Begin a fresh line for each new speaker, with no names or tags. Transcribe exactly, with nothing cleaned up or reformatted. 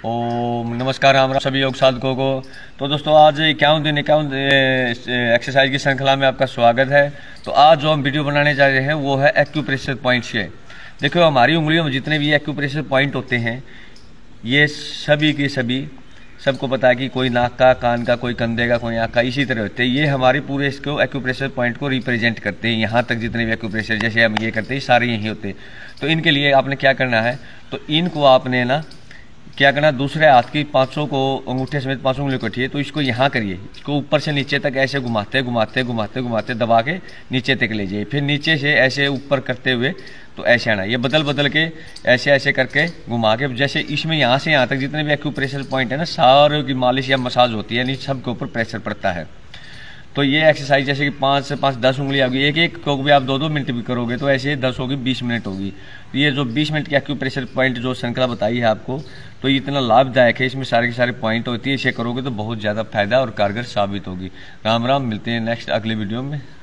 ओम नमस्कार राम राम सभी योग साधकों को। तो दोस्तों आज इक्यावन दिन इक्यावन एक्सरसाइज की श्रृंखला में आपका स्वागत है। तो आज जो हम वीडियो बनाने जा रहे हैं वो है एक्यूप्रेशर पॉइंट्स के। देखो हमारी उंगलियों में जितने भी एक्यूप्रेशर पॉइंट होते हैं ये सभी के सभी सबको पता है कि कोई नाक का, कान का, कोई कंधे का, कोई आँख का, इसी तरह होते हैं। ये हमारे पूरे इसको एक्यूप्रेशर पॉइंट को रिप्रेजेंट करते हैं। यहाँ तक जितने भी एक्यूप्रेशर जैसे हम ये करते हैं सारे यही होते हैं। तो इनके लिए आपने क्या करना है, तो इनको आपने ना क्या करना, दूसरे हाथ की पाँचों को अंगूठे समेत पाँचों उंगली को उठिए। तो इसको यहाँ करिए, इसको ऊपर से नीचे तक ऐसे घुमाते घुमाते घुमाते घुमाते दबा के नीचे तक ले जाइए। फिर नीचे से ऐसे ऊपर करते हुए तो ऐसे आना। ये बदल बदल के ऐसे ऐसे करके घुमा के, जैसे इसमें यहाँ से यहाँ तक जितने भी एक्यूप्रेशर पॉइंट है ना, सारे की मालिश या मसाज होती है, यानी सबके ऊपर प्रेशर पड़ता है। तो ये एक्सरसाइज जैसे कि पाँच से पाँच दस उंगली होगी, एक एक को भी आप दो दो मिनट भी करोगे तो ऐसे दस होगी, बीस मिनट होगी। तो ये जो बीस मिनट की एक्यूप्रेशर पॉइंट जो श्रृंखला बताई है आपको, तो ये इतना लाभदायक है, इसमें सारे के सारे पॉइंट होती है। इसे करोगे तो बहुत ज़्यादा फायदा और कारगर साबित होगी। राम राम, मिलते हैं नेक्स्ट अगले वीडियो में।